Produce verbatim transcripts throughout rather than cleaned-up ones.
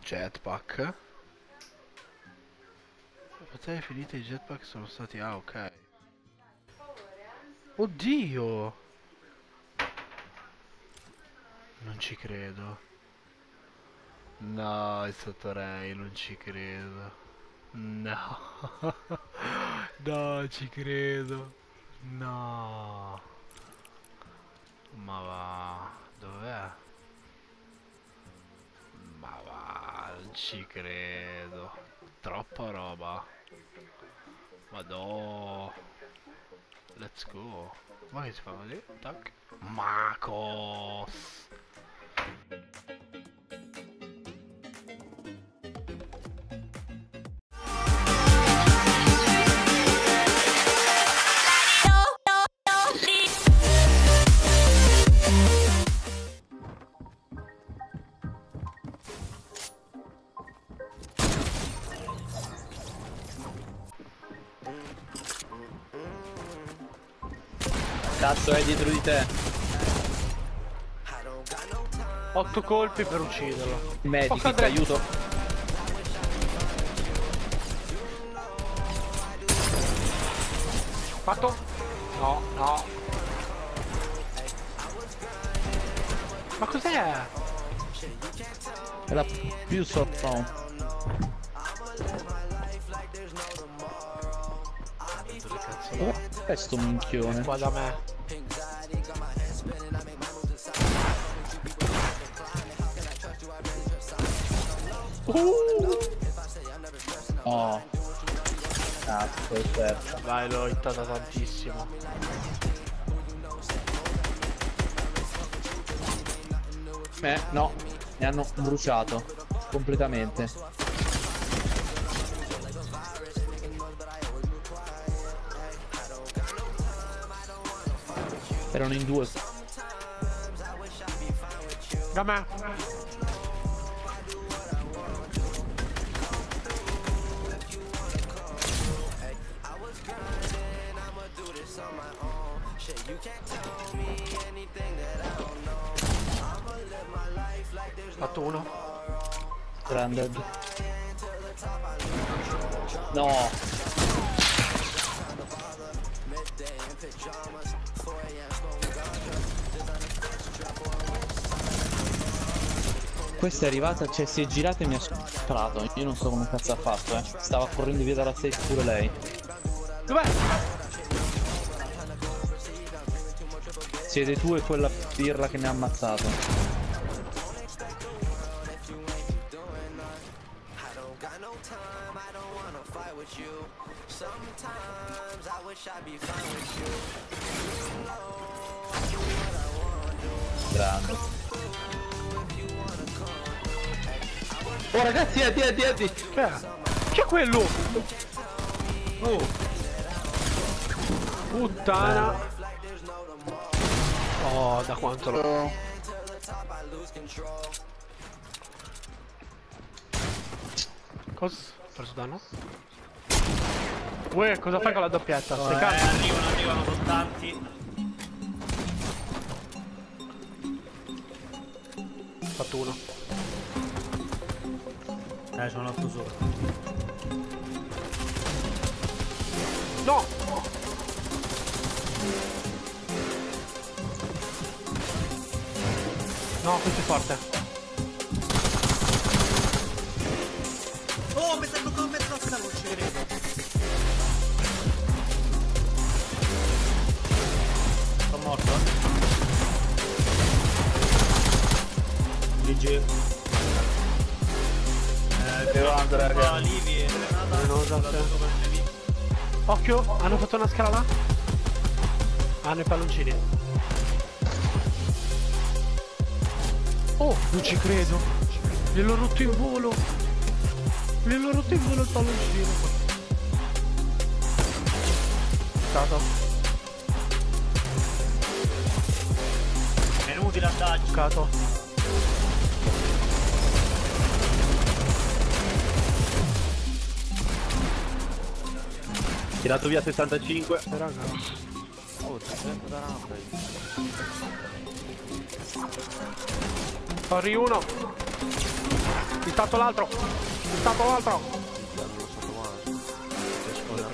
Jetpack. Battaglie finite, i jetpack sono stati... Ah, ok. Oddio! Non ci credo. No, il sottorei, non ci credo. No. No, ci credo. No. Ma va. Dov'è? Ma va, non ci credo. Troppa roba. Madò. Let's go. Ma che si fa così? Tac. Macos. Cazzo è dietro di te. Otto colpi per ucciderlo. Medic, aiuto. Fatto? No, no. Ma cos'è? È la più soft phone. Dov'è sto minchione? Qua da me. Uh! Oh. Cazzo, è persa. Vai, l'ho hittata tantissimo. Eh, no. Mi hanno bruciato. Completamente. Erano in due. Da me. Fatto uno. Stranded. No. Questa è arrivata, cioè si è girata e mi ha sparato. Io non so come cazzo ha fatto, eh. Stava correndo via dalla safe pure lei. Dov'è? Siete tu e quella pirla che mi ha ammazzato. Grande. Oh ragazzi, edi, edi, edi. Che è? Che è quello? Oh. Puttana. Oh, da quanto lo... Cosa? Ho preso danno? Uè, cosa fai con la doppietta? Oh, Stai eh, calmo? arrivano, arrivano, sono tanti. Fatto uno. Eh, c'è un altro sopra. No! No, questo è forte. Oh, mi sta toccando mezzo la scala, non ci credo. Sono morto. G G. Eh, Devo andare, qua raga. Livi e Renata. Eh, no, esatto. Occhio, hanno fatto una scala là? Hanno i palloncini. Oh, non ci credo. Gliel'ho rotto in volo. Gliel'ho rotto in volo il palloncino. Stato. È inutile andarci. Toccato. Tirato via sessantacinque. Eh, raga. Oh, c'è sempre da rampa. Corri uno. Intanto l'altro. Intanto l'altro. Non lo so comando. Scuola.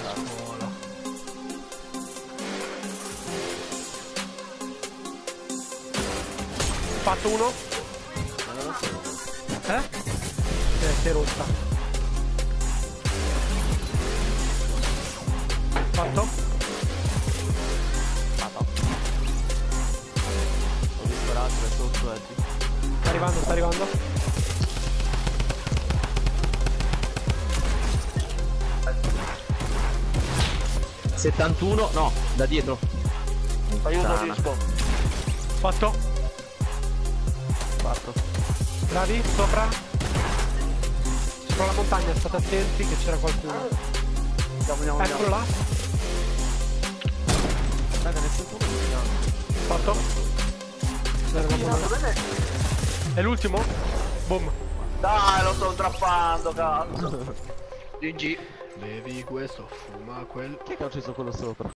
Fatto uno. Ma non lo so. Eh? Eh, si è rotta. Fatto? Fatto. Ho visto l'altro, è sotto, eh. Sta arrivando, sta arrivando. settantuno, no, da dietro. Aiuto, Puttana. disco. Fatto. Fatto. Bravi, sopra. Sopra la montagna, state attenti che c'era qualcuno. Andiamo, andiamo, Eccolo andiamo. là. Raga, ne sento uno di fianco. Fatto. Bene, va Fatto buono. bene. È l'ultimo? Boom. Dai, lo sto trappando, cazzo. G G. Bevi questo, fuma quel. Chi è che ha ucciso quello sopra?